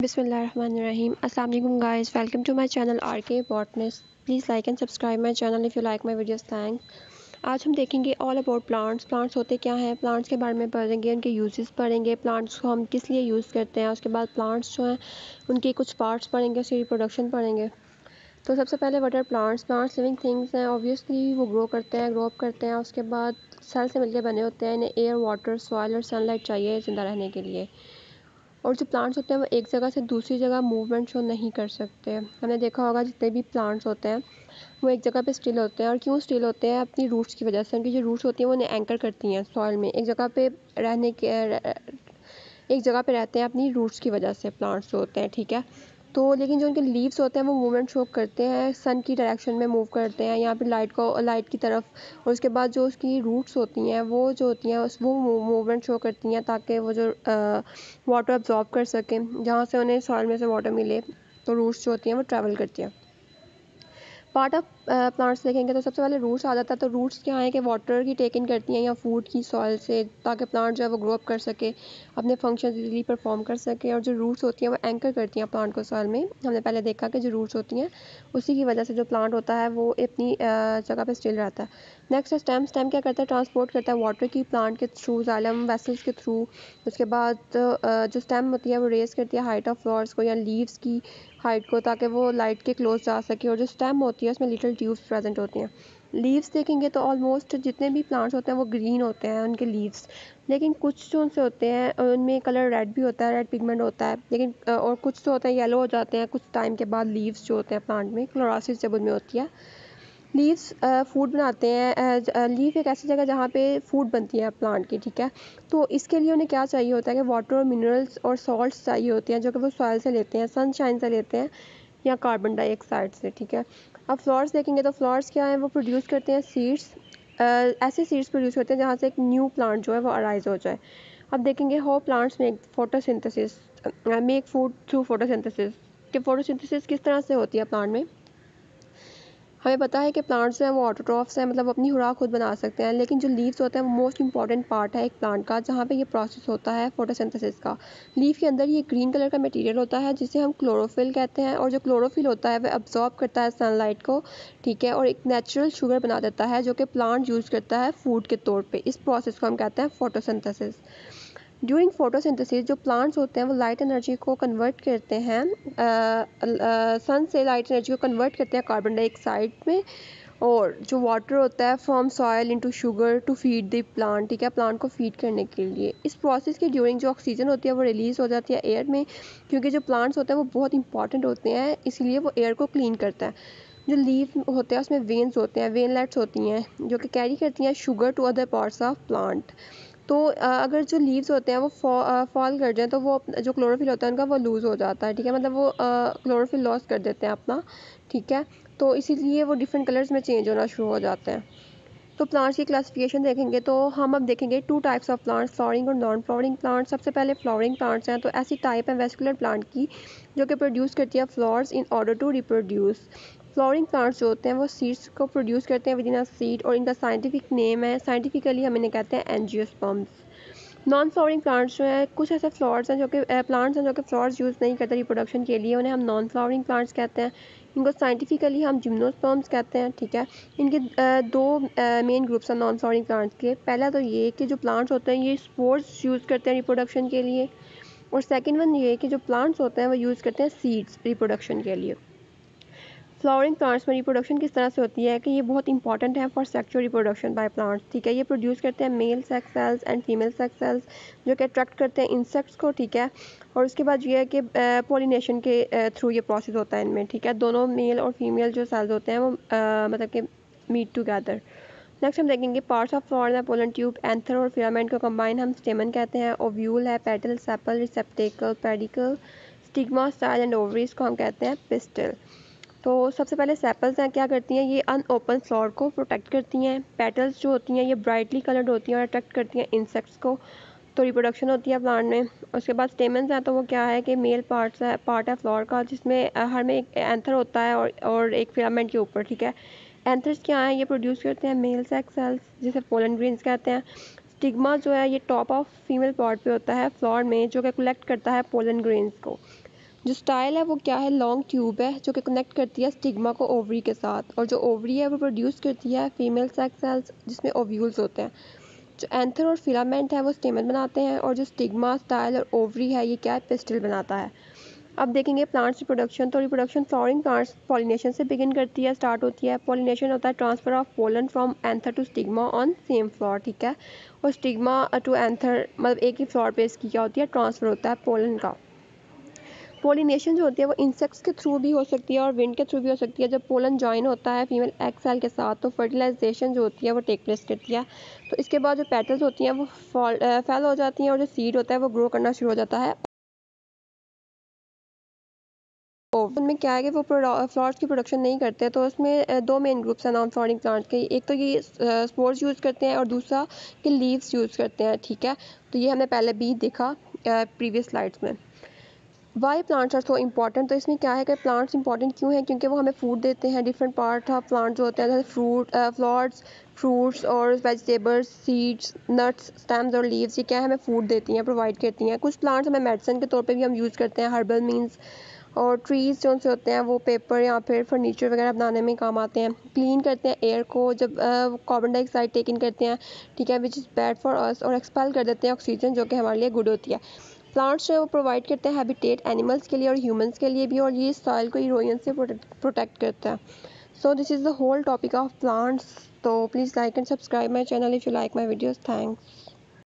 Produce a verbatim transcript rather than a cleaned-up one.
Bismillahirrahmanirrahim. Assalamu alaikum guys. Welcome to my channel R K Botanist. Please like and subscribe my channel if you like my videos. Thanks. आज हम देखेंगे all about plants plants होते क्या हैं, plants के बारे में पढ़ेंगे, उनके यूजेस पढ़ेंगे, प्लांट्स को हम किस लिए यूज़ करते हैं। उसके बाद प्लांट्स जो हैं उनके कुछ पार्ट्स पढ़ेंगे, उसकी रिप्रोडक्शन पढ़ेंगे। तो सबसे पहले what are plants plants living things हैं। ऑब्वियसली वो ग्रो करते हैं, ग्रो अप करते हैं। उसके बाद सेल से मिलकर बने होते हैं। इन्हें एयर, वाटर, सॉइल और सनलाइट चाहिए ज़िंदा रहने के लिए। और जो प्लांट्स होते हैं वो एक जगह से दूसरी जगह मूवमेंट शो नहीं कर सकते। हमने देखा होगा जितने भी प्लांट्स होते हैं वो एक जगह पे स्टिल होते हैं। और क्यों स्टिल होते हैं? अपनी रूट्स की वजह से। उनकी जो रूट्स होती हैं वो उन्हें एंकर करती हैं सॉइल में। एक जगह पे रहने के एक जगह पे रहते हैं अपनी रूट्स की वजह से प्लांट्स जो होते हैं, ठीक है। तो लेकिन जो उनके लीव्स होते हैं वो मूवमेंट शो करते हैं, सन की डायरेक्शन में मूव करते हैं, यहाँ पे लाइट को लाइट की तरफ। और उसके बाद जो उसकी रूट्स होती हैं वो जो होती हैं उस वो मूवमेंट शो करती हैं ताकि वो जो वाटर अब्जॉर्ब कर सकें, जहाँ से उन्हें सॉइल में से वाटर मिले। तो रूट्स जो होती हैं वो ट्रैवल करती हैं। पार्ट ऑफ प्लांट्स देखेंगे तो सबसे पहले रूट्स आ जाता है। तो रूट्स क्या है कि वाटर की टेक इन करती हैं या फूड की सॉइल से, ताकि प्लांट जो है वो ग्रो अप कर सके, अपने फंक्शन इजीली परफॉर्म कर सके। और जो रूट्स होती हैं वो एंकर करती हैं प्लांट को सॉइल में। हमने पहले देखा कि जो रूट्स होती हैं उसी की वजह से जो प्लांट होता है वो अपनी जगह पर स्टिल रहता है। नेक्स्ट है स्टेम स्टेम क्या करता है? ट्रांसपोर्ट करता है वाटर की प्लांट के थ्रू, जाइलम वेसल्स के थ्रू। उसके बाद जो स्टेम होती है वो रेस करती है हाइट ऑफ फ्लावर्स को या लीव्स की हाइट को, ताकि वो लाइट के क्लोज जा सके। और जो स्टेम होती है उसमें लिटिल ट्यूब्स प्रेजेंट होती हैं। लीव्स देखेंगे तो ऑलमोस्ट जितने भी प्लांट्स होते हैं वो ग्रीन होते हैं उनके लीव्स। लेकिन कुछ जो उनसे होते हैं उनमें कलर रेड भी होता है, रेड पिगमेंट होता है। लेकिन और कुछ तो होते हैं येलो हो जाते हैं कुछ टाइम के बाद। लीव्स जो होते हैं प्लांट में क्लोरोसिस जब उनमें होती है। लीव्स फूड बनाते हैं। लीफ एक ऐसी जगह जहाँ पे फूड बनती है प्लांट की, ठीक है। तो इसके लिए उन्हें क्या चाहिए होता है कि वाटर और मिनरल्स और सॉल्ट्स चाहिए होते हैं, जो कि वो सॉइल से लेते हैं, सनशाइन से लेते हैं या कार्बन डाइऑक्साइड से, ठीक है। अब फ्लावर्स देखेंगे तो फ्लावर्स क्या है? वो प्रोड्यूस करते हैं सीड्स। ऐसे सीड्स प्रोड्यूस करते हैं जहाँ से एक न्यू प्लांट जो है वो अराइज हो जाए। अब देखेंगे how plants make photosynthesis make food through photosynthesis कि फोटोसिंथेसिस किस तरह से होती है प्लांट में। हमें पता है कि प्लांट्स जो हैं वो ऑटोट्रॉफ्स हैं, मतलब अपनी खुराक खुद बना सकते हैं। लेकिन जो लीव्स होते हैं वो मोस्ट इंपॉर्टेंट पार्ट है एक प्लांट का, जहाँ पे ये प्रोसेस होता है फोटोसिंथेसिस का। लीफ के अंदर ये ग्रीन कलर का मटेरियल होता है जिसे हम क्लोरोफिल कहते हैं। और जो क्लोरोफिल होता है वह अब्जॉर्ब करता है सनलाइट को, ठीक है, और एक नेचुरल शुगर बना देता है जो कि प्लांट यूज़ करता है फूड के तौर पर। इस प्रोसेस को हम कहते हैं फोटोसिंथेसिस। ड्यूरिंग फोटोसिंथेसिस जो प्लांट्स होते हैं वो लाइट एनर्जी को कन्वर्ट करते हैं, सन से लाइट एनर्जी को कन्वर्ट करते हैं कार्बन डाइऑक्साइड में। और जो वाटर होता है from soil into sugar to feed the plant, ठीक है, प्लांट को फीड करने के लिए। इस प्रोसेस के ड्यूरिंग जो ऑक्सीजन होती है वो रिलीज़ हो जाती है एयर में, क्योंकि जो प्लांट्स होते हैं वो बहुत इंपॉर्टेंट होते हैं, इसलिए वो एयर को क्लीन करता है। जो लीफ होते हैं उसमें वेन्स होते हैं, वेनलेट्स होती हैं जो कि कैरी करती हैं sugar to other parts of plant. तो अगर जो लीव्स होते हैं वो फॉल कर जाएं तो वो जो क्लोरोफिल होता है उनका वो लूज़ हो जाता है, ठीक है, मतलब वो क्लोरोफिल लॉस कर देते हैं अपना, ठीक है। तो इसीलिए वो डिफरेंट कलर्स में चेंज होना शुरू हो जाते हैं। तो प्लांट्स की क्लासिफिकेशन देखेंगे तो हम अब देखेंगे two types of plants, flowering और नॉन फ्लावरिंग प्लांट्स। सबसे पहले फ्लावरिंग प्लांट्स हैं। तो ऐसी टाइप है वेस्कुलर प्लांट की जो कि प्रोड्यूस करती है flowers in order to reproduce. Flowering plants जो होते हैं वो सीड्स को प्रोड्यूस करते हैं विद इन अ सीड, और इनका साइंटिफिक नेम है, साइंटिफिकली हम इन्हें कहते हैं एंजियोस्पर्म्स। नॉन फ्लावरिंग प्लांट्स जो है, कुछ ऐसे फ्लावर्स हैं जो कि प्लांट्स हैं जो कि फ्लावर्स यूज़ नहीं करते रिप्रोडक्शन के लिए, उन्हें हम नॉन फ्लावरिंग प्लांट्स कहते हैं। इनको साइंटिफिकली हम जिम्नोस्पर्म्स कहते हैं, ठीक है। इनके अ, दो मेन ग्रुप्स हैं नॉन फ्लावरिंग प्लांट्स के। पहला तो ये कि जो प्लांट्स होते हैं ये स्पोर्स यूज़ करते हैं रिप्रोडक्शन के लिए, और सेकेंड वन ये कि जो प्लांट्स होते हैं वो यूज़ करते हैं सीड्स रिप्रोडक्शन के लिए। फ्लावरिंग प्लांट्स में रिप्रोडक्शन किस तरह से होती है कि ये बहुत इंपॉर्टेंट है for sexual reproduction by plants, ठीक है। ये प्रोड्यूस करते हैं male sex cells and female sex cells जो कि अट्रैक्ट करते हैं इंसेक्ट्स को, ठीक है। और उसके बाद ये है कि पोलिनेशन के थ्रू ये प्रोसेस होता है इनमें, ठीक है। दोनों मेल और फीमेल जो सेल्स होते हैं वो uh, मतलब कि मीट टुगेदर। नेक्स्ट हम देखेंगे parts of flower, pollen tube, anther और फिलामेंट को कंबाइन हम स्टेमन कहते हैं। ओव्यूल है, petal, sepal, receptacle, pedicel, stigma, style and ovaries को हम कहते हैं पिस्टल। तो सबसे पहले सेपल्स हैं, क्या करती हैं? ये अनओपन फ्लावर को प्रोटेक्ट करती हैं। पेटल्स जो होती हैं ये ब्राइटली कलर्ड होती हैं और अट्रैक्ट करती हैं इंसेक्ट्स को, तो रिप्रोडक्शन होती है प्लांट में। उसके बाद स्टेमन्स हैं, तो वो क्या है कि मेल पार्ट्स है पार्ट है फ्लावर का, जिसमें हर में एक एंथर होता है और और एक फिलामेंट के ऊपर, ठीक है। एंथर्स क्या हैं? ये प्रोड्यूस करते हैं मेल सेक्स सेल्स जिसे पोलन ग्रेन्स कहते हैं। स्टिग्मा जो है ये टॉप ऑफ फीमेल पार्ट पे होता है फ्लावर में, जो कि कलेक्ट करता है पोलन ग्रेन्स को। जो स्टाइल है वो क्या है, लॉन्ग ट्यूब है जो कि कनेक्ट करती है स्टिग्मा को ओवरी के साथ, और जो ओवरी है वो प्रोड्यूस करती है फीमेल सेक्स सेल्स जिसमें ओव्यूल्स होते हैं। जो एंथर और फिलामेंट है वो स्टेमन बनाते हैं, और जो स्टिग्मा, स्टाइल और ओवरी है ये क्या है, पिस्टल बनाता है। अब देखेंगे प्लांट्स रिप्रोडक्शन। तो रिप्रोडक्शन फ्लावरिंग प्लांट्स पॉलिनेशन से बिगिन करती है, स्टार्ट होती है। पॉलिनेशन होता है transfer of pollen from anther to stigma on same flower, ठीक है। और स्टिग्मा टू एंथर मतलब एक ही फ्लावर पे इसकी क्या होती है, ट्रांसफर होता है पोलन का। पोलिनेशन जो होती है वो इंसेक्ट्स के थ्रू भी हो सकती है और विंड के थ्रू भी हो सकती है। जब पोलन जॉइन होता है फीमेल एग सेल के साथ तो फर्टिलाइजेशन जो होती है वो टेक प्लेस करती है। तो इसके बाद जो पेटल्स होती हैं वो फॉल फेल हो जाती हैं, और जो सीड होता है वो ग्रो करना शुरू हो जाता है। उनमें क्या है कि वो फ्लावर्स की प्रोडक्शन नहीं करते, तो उसमें दो मेन ग्रुप्स हैं नॉन फ्लावरिंग प्लांट्स के। एक तो ये स्पोर्स यूज़ करते हैं और दूसरा कि लीव्स यूज़ करते हैं, ठीक है। तो ये हमने पहले भी देखा प्रीवियस स्लाइड्स में। Why plants are so important, तो इसमें क्या है कि प्लांट्स इंपॉर्टेंट क्यों हैं, क्योंकि वो हमें फूड देते हैं। डिफरेंट पार्ट ऑफ प्लांट जो होते हैं जैसे फ्रूट फ्लावर्स, फ्रूट्स और वेजिटेबल्स, सीड्स, नट्स, स्टेम्स और लीव्स, ये क्या है हमें फूड देती हैं, प्रोवाइड करती हैं। कुछ प्लांट्स हमें मेडिसिन के तौर पे भी हम यूज़ करते हैं, हर्बल मीन्स। और ट्रीज़ जो से होते हैं वो पेपर या फिर फर्नीचर वगैरह बनाने में काम आते हैं। क्लीन करते हैं एयर को, जब कार्बन डाइऑक्साइड टेक इन करते हैं, ठीक है, which is bad for us, और एक्सपेल कर देते हैं ऑक्सीजन जो कि हमारे लिए गुड होती है। प्लांट्स जो है वो प्रोवाइड करते हैं हैबिटेट एनिमल्स के लिए और ह्यूमंस के लिए भी, और ये सॉइल को इरोजन से प्रोटेक्ट करता है। So this is the whole topic of plants. तो please like and subscribe my channel if you like my videos. Thanks.